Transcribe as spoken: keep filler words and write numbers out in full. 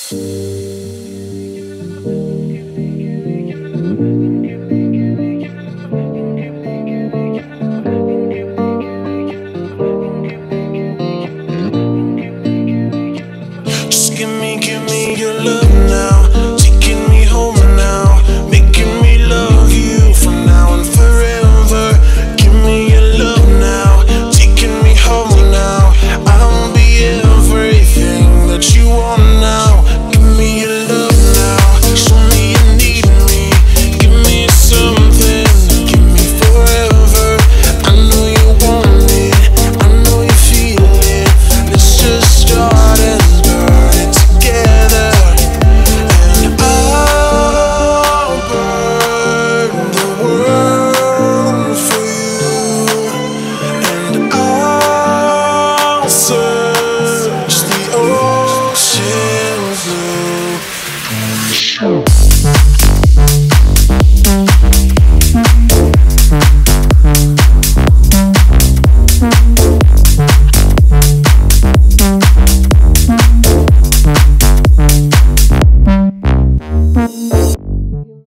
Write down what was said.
Just give me, give me your love now, taking me home now, making me love you from now and forever. Give me your love now, taking me home now. I will be everything that you want now.